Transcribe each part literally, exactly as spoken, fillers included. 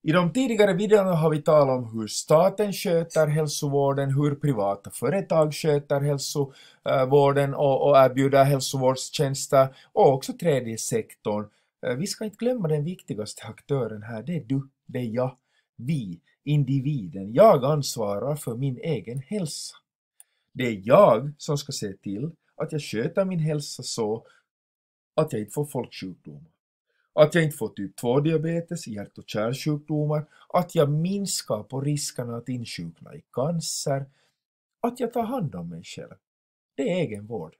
I de tidigare videorna har vi talat om hur staten sköter hälsovården, hur privata företag sköter hälsovården och, och erbjuder hälsovårdstjänster, och också tredje sektorn. Vi ska inte glömma den viktigaste aktören här, det är du, det är jag, vi, individen. Jag ansvarar för min egen hälsa. Det är jag som ska se till att jag sköter min hälsa så att jag inte får folksjukdomar. Att jag inte får typ två diabetes, hjärt- och kärlsjukdomar, att jag minskar på riskerna att insjukna i cancer, att jag tar hand om mig själv. Det är egenvård.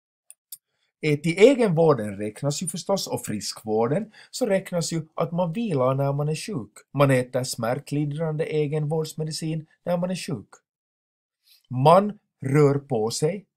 Till egenvården räknas ju förstås, och friskvården, så räknas ju att man vilar när man är sjuk. Man äter smärtlindrande egenvårdsmedicin när man är sjuk. Man rör på sig.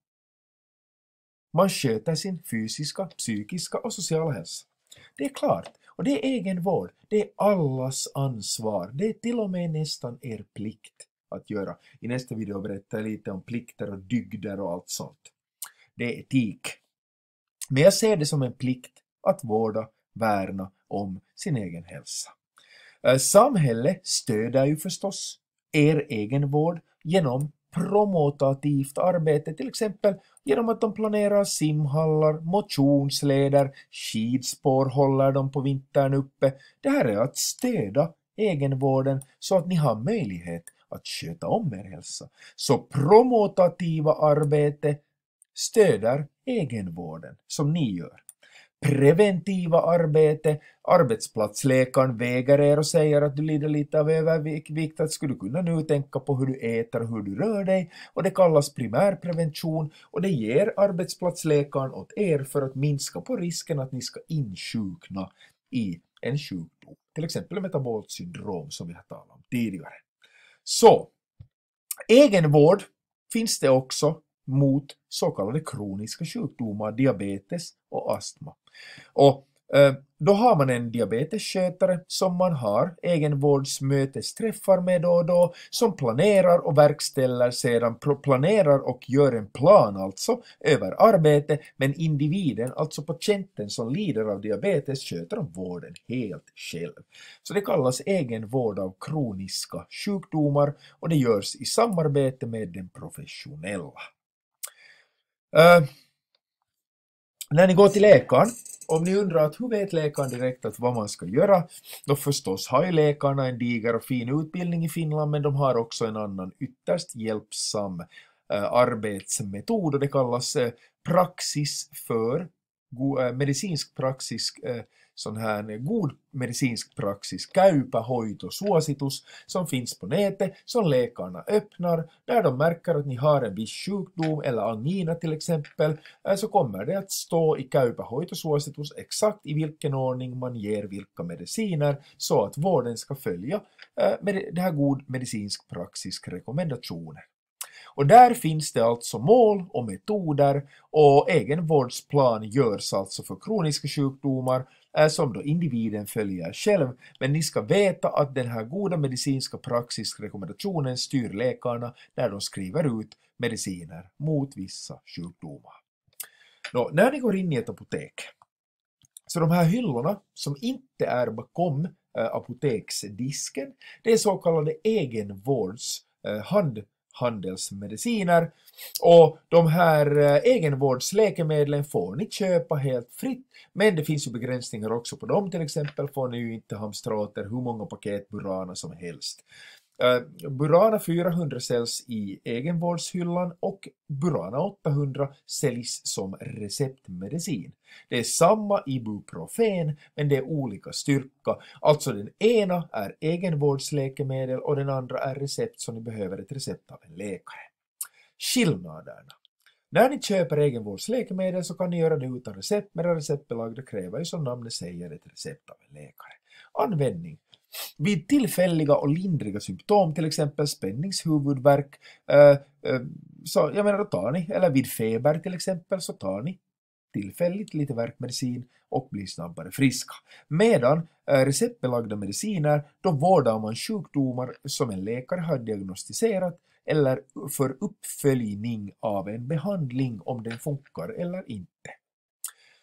Man sköter sin fysiska, psykiska och sociala hälsa. Det är klart, och det är egenvård. Det är allas ansvar. Det är till och med nästan er plikt att göra. I nästa video berättar jag lite om plikter och dygder och allt sånt. Det är etik. Men jag ser det som en plikt att vårda, värna om sin egen hälsa. Samhället stöder ju förstås er egenvård genom promotativt arbete, till exempel genom att de planerar simhallar, motionsleder, skidspår håller de på vintern uppe. Det här är att stödja egenvården så att ni har möjlighet att sköta om er hälsa. Så promotativa arbete stöder egenvården som ni gör. Preventiva arbete, arbetsplatsläkaren väger er och säger att du lider lite av övervikt, att skulle du kunna nu tänka på hur du äter och hur du rör dig, och det kallas primärprevention, och det ger arbetsplatsläkaren åt er för att minska på risken att ni ska insjukna i en sjukdom, till exempel metabolt syndrom som vi har talat om tidigare. Så, egenvård finns det också mot så kallade kroniska sjukdomar, diabetes och astma. Och eh, då har man en diabetesskötare som man har egenvårdsmötesträffar med då och då, som planerar och verkställer sedan, planerar och gör en plan alltså över arbete, men individen, alltså patienten som lider av diabetes, sköter om vården helt själv. Så det kallas egenvård av kroniska sjukdomar, och det görs i samarbete med den professionella. Uh, när ni går till läkaren, om ni undrar att hur vet läkaren direkt att vad man ska göra, då förstås har ju läkarna en diger och fin utbildning i Finland, men de har också en annan ytterst hjälpsam uh, arbetsmetod, och det kallas uh, praxis för uh, medicinsk praxis, uh, sån här god medicinsk praxis, käypähoito suositus, som finns på nätet, som läkarna öppnar. Där de märker att ni har en viss sjukdom eller angina till exempel, så kommer det att stå i käypähoito suositus exakt i vilken ordning man ger vilka mediciner, så att vården ska följa med det här god medicinsk praxis rekommendationer. Och där finns det alltså mål och metoder, och egenvårdsplan görs alltså för kroniska sjukdomar som då individen följer själv. Men ni ska veta att den här goda medicinska praxisrekommendationen styr läkarna när de skriver ut mediciner mot vissa sjukdomar. Nå, när ni går in i ett apotek, så de här hyllorna som inte är bakom äh, apoteksdisken, det är så kallade egenvårds äh, hand handelsmediciner, och de här egenvårdsläkemedlen får ni köpa helt fritt, men det finns ju begränsningar också på dem. Till exempel får ni ju inte hamstra åt er hur många paket Burana som helst. Uh, Burana fyrahundra säljs i egenvårdshyllan, och Burana åttahundra säljs som receptmedicin. Det är samma ibuprofen, men det är olika styrka. Alltså den ena är egenvårdsläkemedel och den andra är recept, som ni behöver ett recept av en läkare. Skillnaderna. När ni köper egenvårdsläkemedel så kan ni göra det utan recept, men receptbelagda kräver ju som namnet säger ett recept av en läkare. Användning. Vid tillfälliga och lindriga symptom, till exempel spänningshuvudvärk, äh, äh, så jag menar då tar ni, eller vid feber till exempel, så tar ni tillfälligt lite värkmedicin och blir snabbare friska. Medan äh, receptbelagda mediciner, då vårdar man sjukdomar som en läkare har diagnostiserat, eller för uppföljning av en behandling om den funkar eller inte.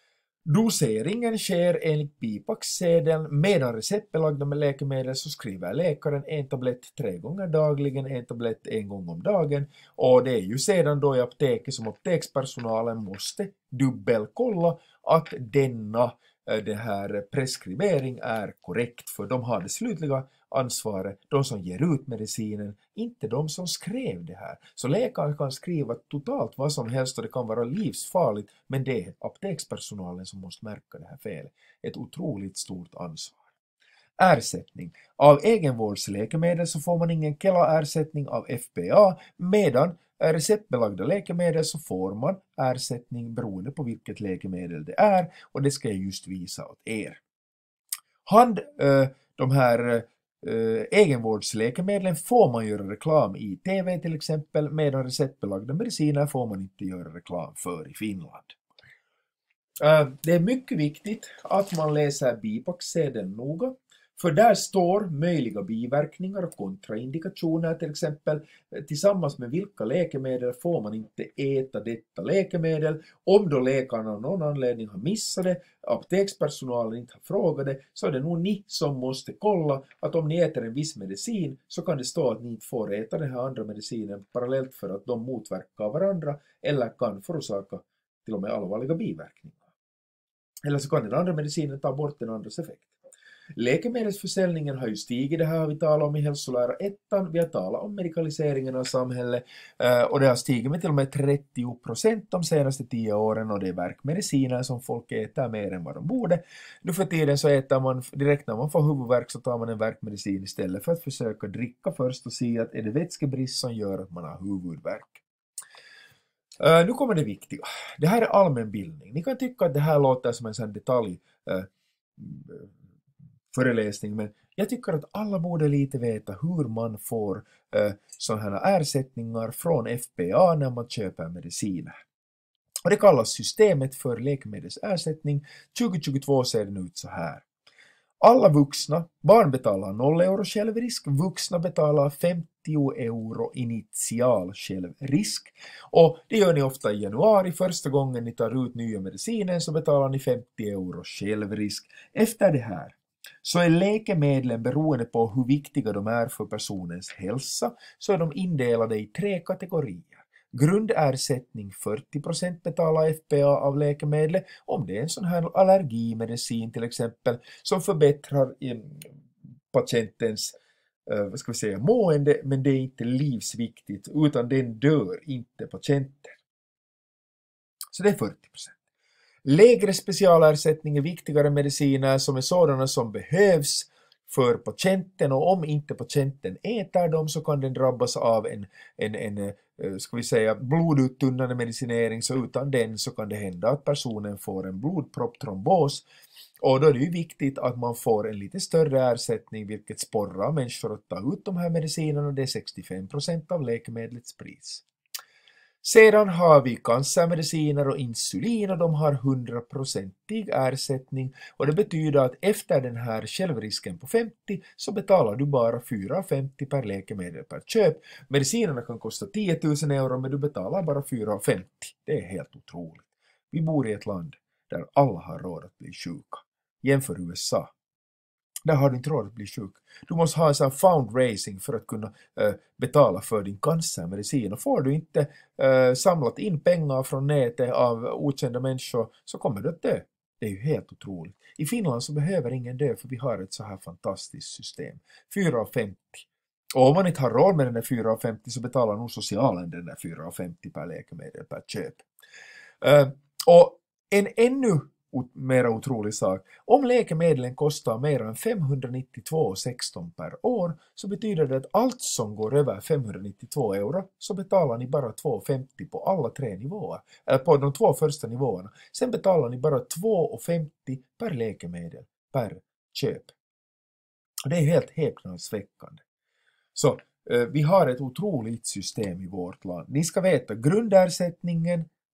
Doseringen sker enligt bipacksedeln. Medan receptbelagda med läkemedel så skriver läkaren en tablett tre gånger dagligen, en tablett en gång om dagen. Och det är ju sedan då i apoteket som apotekspersonalen måste dubbelkolla att denna det här preskribering är korrekt, för de har det slutliga ansvaret, de som ger ut medicinen, inte de som skrev det här. Så läkaren kan skriva totalt vad som helst och det kan vara livsfarligt, men det är apotekspersonalen som måste märka det här felet. Ett otroligt stort ansvar. Ersättning. Av egenvårdsläkemedel så får man ingen Kela-ersättning av F P A, medan receptbelagda läkemedel så får man ersättning beroende på vilket läkemedel det är, och det ska jag just visa åt er. Hand, äh, de här äh, egenvårdsläkemedlen får man göra reklam i tv till exempel, medan receptbelagda mediciner får man inte göra reklam för i Finland. Äh, det är mycket viktigt att man läser bipacksedeln noga. För där står möjliga biverkningar och kontraindikationer, till exempel tillsammans med vilka läkemedel får man inte äta detta läkemedel. Om då läkarna av någon anledning har missat det, apotekspersonalen inte har frågat det, så är det nog ni som måste kolla att om ni äter en viss medicin så kan det stå att ni inte får äta den här andra medicinen parallellt för att de motverkar varandra eller kan förorsaka till och med allvarliga biverkningar. Eller så kan den andra medicinen ta bort den andras effekt. Läkemedelsförsäljningen har ju stigit, det här har vi talat om i hälsolära ettan, vi har talat om medikaliseringen av samhället och det har stigit med till och med trettio procent de senaste tio åren, och det är verkmediciner som folk äter mer än vad de borde. Nu för tiden så äter man direkt när man får huvudvärk så tar man en verkmedicin istället för att försöka dricka först och se att är det vätskebrist som gör att man har huvudvärk. Uh, nu kommer det viktiga. Det här är allmänbildning. Ni kan tycka att det här låter som en sån detalj uh, föreläsning, men jag tycker att alla borde lite veta hur man får uh, sådana här ersättningar från F P A när man köper mediciner. Och det kallas systemet för läkemedelsersättning. tjugo tjugotvå ser den ut så här. Alla vuxna, barn betalar noll euro självrisk, vuxna betalar femtio euro initial självrisk. Och det gör ni ofta i januari, första gången ni tar ut nya mediciner så betalar ni femtio euro självrisk. Efter det här så är läkemedlen beroende på hur viktiga de är för personens hälsa, så är de indelade i tre kategorier. Grundersättning fyrtio procent betalar F P A av läkemedel om det är en sån här allergimedicin till exempel som förbättrar patientens eh, vad ska vi säga, mående, men det är inte livsviktigt utan den dör inte patienten. Så det är fyrtio procent. Lägre specialersättning är viktigare mediciner som är sådana som behövs för patienten, och om inte patienten äter dem så kan den drabbas av en, en, en ska vi säga, bloduttunnande medicinering, så utan den så kan det hända att personen får en blodpropptrombos, och då är det ju viktigt att man får en lite större ersättning, vilket sporrar människor att ta ut de här medicinerna. Det är sextiofem procent av läkemedlets pris. Sedan har vi cancermediciner och insulin, och de har hundra procentig ersättning, och det betyder att efter den här självrisken på femtio så betalar du bara fyra femtio per läkemedel per köp. Medicinerna kan kosta tio tusen euro, men du betalar bara fyra femtio. Det är helt otroligt. Vi bor i ett land där alla har råd att bli sjuka. Jämför U S A. Där har du inte råd att bli sjuk. Du måste ha en sån fundraising för att kunna uh, betala för din cancermedicin. Och får du inte uh, samlat in pengar från nätet av okända människor så kommer du att dö. Det är ju helt otroligt. I Finland så behöver ingen dö för vi har ett så här fantastiskt system. fyra femtio. Och om man inte har råd med den där fyra femtio så betalar nog socialen den där fyra femtio per läkemedel per köp. Uh, och en ännu mer otrolig sak. Om läkemedlen kostar mer än femhundranittiotvå sexton per år så betyder det att allt som går över femhundranittiotvå euro så betalar ni bara två femtio på alla tre nivåer. Eller på de två första nivåerna. Sen betalar ni bara två femtio per läkemedel per köp. Och det är helt häpnadsväckande. Så eh, vi har ett otroligt system i vårt land. Ni ska veta grundersättningen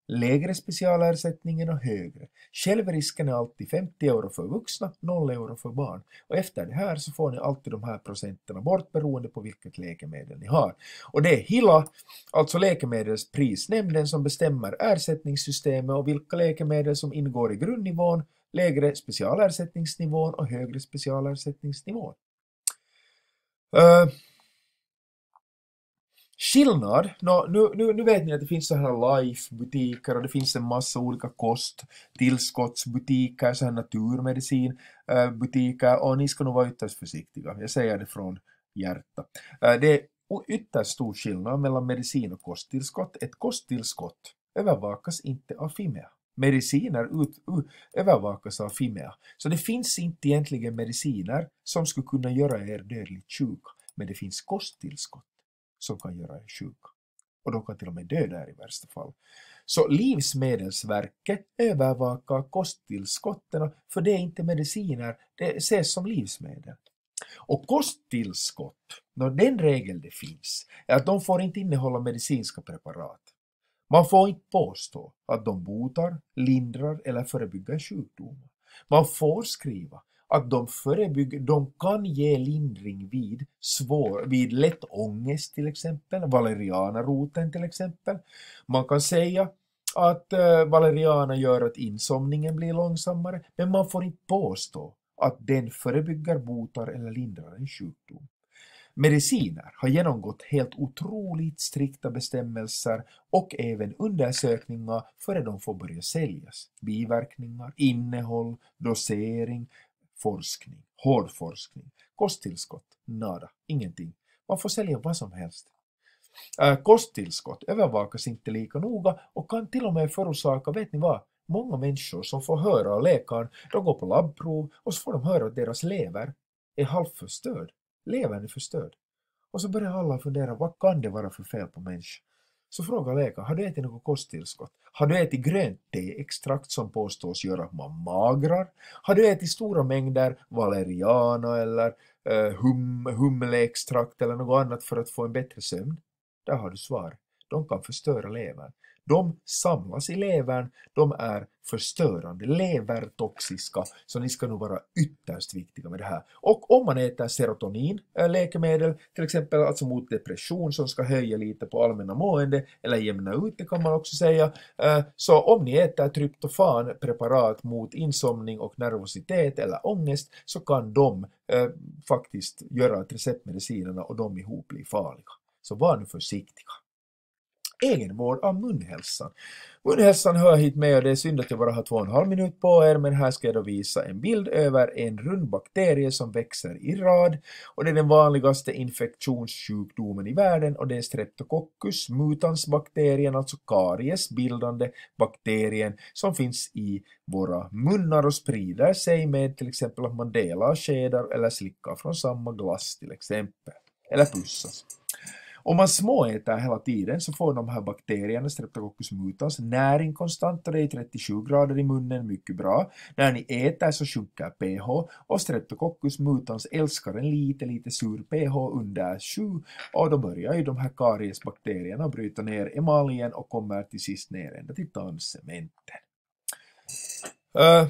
lägre specialersättningen och högre. Självrisken är alltid femtio euro för vuxna, noll euro för barn. Och efter det här så får ni alltid de här procenterna bort beroende på vilket läkemedel ni har. Och det är Hila, alltså läkemedelsprisnämnden, som bestämmer ersättningssystemet och vilka läkemedel som ingår i grundnivån, lägre specialersättningsnivån och högre specialersättningsnivån. Uh, Skillnad, no, nu, nu, nu vet ni att det finns så här life-butiker och det finns en massa olika kosttillskottsbutiker, så här naturmedicinbutiker, och ni ska nog vara ytterst försiktiga. Jag säger det från hjärta. Det är ytterst stor skillnad mellan medicin och kosttillskott. Ett kosttillskott övervakas inte av Fimea. Mediciner ut, ut, övervakas av Fimea. Så det finns inte egentligen mediciner som skulle kunna göra er dödligt sjuka, men det finns kosttillskott som kan göra er sjuka. Och de kan till och med döda er i värsta fall. Så Livsmedelsverket övervakar kosttillskotten, för det är inte mediciner, det ses som livsmedel. Och kosttillskott, när den regel det finns, är att de får inte innehålla medicinska preparat. Man får inte påstå att de botar, lindrar eller förebygger sjukdomar. Man får skriva att de förebygger, de kan ge lindring vid svår, vid lätt ångest till exempel, valerianaroten till exempel. Man kan säga att uh, valeriana gör att insomningen blir långsammare, men man får inte påstå att den förebygger, botar eller lindrar en sjukdom. Mediciner har genomgått helt otroligt strikta bestämmelser och även undersökningar före de får börja säljas. Biverkningar, innehåll, dosering, forskning, hård forskning, kosttillskott, nada, ingenting. Man får sälja vad som helst. Äh, kosttillskott övervakas inte lika noga och kan till och med förorsaka, vet ni vad, många människor som får höra av läkaren, de går på labbprov och så får de höra att deras lever är halvförstörd. Levern är förstörd. Och så börjar alla fundera, vad kan det vara för fel på människan? Så frågar läkaren, har du ätit något kosttillskott? Har du ätit grönt te-extrakt som påstås göra att man magrar? Har du ätit stora mängder valeriana eller uh, hum, humleextrakt eller något annat för att få en bättre sömn? Där har du svar. De kan förstöra levern. De samlas i levern, de är förstörande, levertoxiska, så ni ska nog vara ytterst viktiga med det här. Och om man äter serotonin, läkemedel, till exempel alltså mot depression som ska höja lite på allmänna mående, eller jämna ut det kan man också säga, så om ni äter tryptofan, preparat mot insomning och nervositet eller ångest, så kan de eh, faktiskt göra att receptmedicinerna och de ihop blir farliga. Så var nu försiktiga. Egenvård av munhälsan. Munhälsan hör hit med, och det är synd att jag bara har två och en halv minut på er, men här ska jag då visa en bild över en rund bakterie som växer i rad, och det är den vanligaste infektionssjukdomen i världen, och det är Streptococcus mutans-bakterien, alltså kariesbildande bakterien som finns i våra munnar och sprider sig med till exempel att man delar skedar eller slickar från samma glass till exempel, eller pussas. Om man småäter hela tiden så får de här bakterierna, Streptococcus mutans, näring konstant, och det är trettiosju grader i munnen, mycket bra. När ni äter så sjunker pH, och Streptococcus mutans älskar en lite, lite sur pH under sju, och då börjar ju de här kariesbakterierna bryta ner emaljen och kommer till sist ner ända till tandcementen. Uh,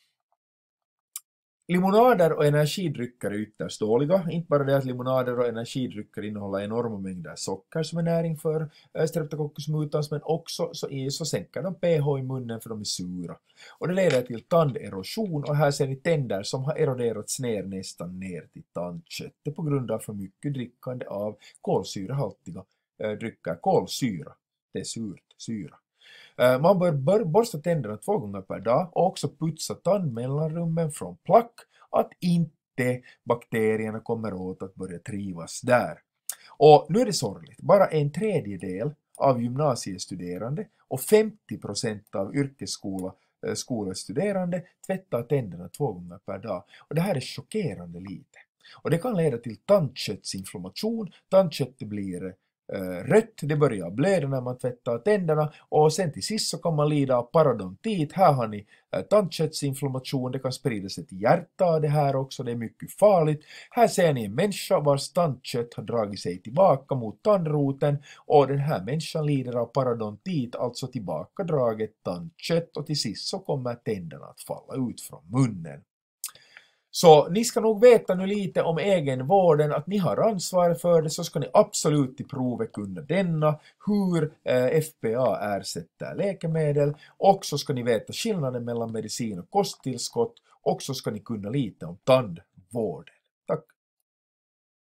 Limonader och energidrycker är ytterst dåliga. Inte bara det att limonader och energidrycker innehåller enorma mängder socker som är näring för Streptococcus mutans, men också så, är, så sänker de pH i munnen för de är sura. Och det leder till tanderosion, och här ser ni tänder som har eroderats ner nästan ner till tandköttet på grund av för mycket drickande av kolsyrehaltiga äh, drycker. Kolsyra, det är surt, syra. Man bör, bör borsta tänderna två gånger per dag och också putsa tandmellanrummen från plack, att inte bakterierna kommer åt att börja trivas där. Och nu är det sorgligt, bara en tredjedel av gymnasiestuderande och femtio procent av yrkesskola skolstuderande tvättar tänderna två gånger per dag. Och det här är chockerande lite. Och det kan leda till tandköttsinflammation, tandköttet blir eh, rött, det börjar blöda när man tvättar tänderna, och sen till sist så kan man lida av parodontit. Här har ni eh, tandköttsinflammation, det kan sprida sig till hjärtat det här också, det är mycket farligt. Här ser ni en människa vars tandkött har dragit sig tillbaka mot tandroten, och den här människan lider av parodontit, alltså tillbakadraget tandkött, och till sist så kommer tänderna att falla ut från munnen. Så ni ska nog veta nu lite om egenvården, att ni har ansvar för det, så ska ni absolut till provet kunna denna, hur eh, F P A ersätter läkemedel, och så ska ni veta skillnaden mellan medicin och kosttillskott, och så ska ni kunna lite om tandvården. Tack!